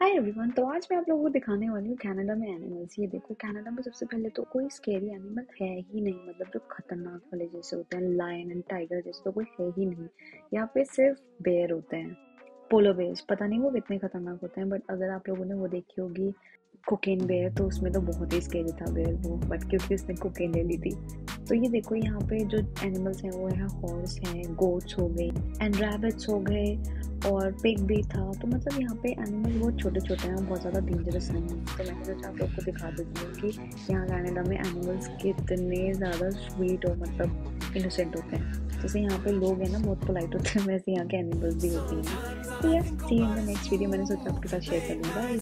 Hi everyone. तो आज मैं आप लोगों को दिखाने वाली हूँ कनाडा में एनिमल्स। ये देखो, कनाडा में सबसे पहले तो कोई स्केरी एनिमल है ही नहीं, मतलब जो खतरनाक वाले जैसे होते हैं लायन एंड टाइगर जैसे तो कोई है ही नहीं। यहाँ पे सिर्फ बेयर होते हैं, पोलो बेयर्स। पता नहीं वो कितने खतरनाक होते हैं, बट अगर आप लोगों ने वो देखी होगी कोकेन बेयर तो उसमें तो बहुत ही स्केरी था बेयर वो, बट क्योंकि उसने कोकेन ले ली थी। तो ये देखो, यहाँ पे जो एनिमल्स हैं वो है हॉर्स हैं, गोट्स हो गए एंड रैबिट्स हो गए और पिग भी था। तो मतलब यहाँ पे एनिमल बहुत छोटे छोटे हैं, बहुत ज़्यादा डेंजरस नहीं है। तो मैंने सोचा आप लोग को दिखा देती हूँ कि यहाँ कनाडा में एनिमल्स कितने ज़्यादा स्वीट और मतलब इनोसेंट होते हैं। जैसे यहाँ पे लोग हैं ना बहुत पोलाइट होते हैं, वैसे यहाँ के एनिमल्स भी होती हैं। तो yes, see in the next video. मैंने सोचा आपके साथ शेयर कर दूँगा।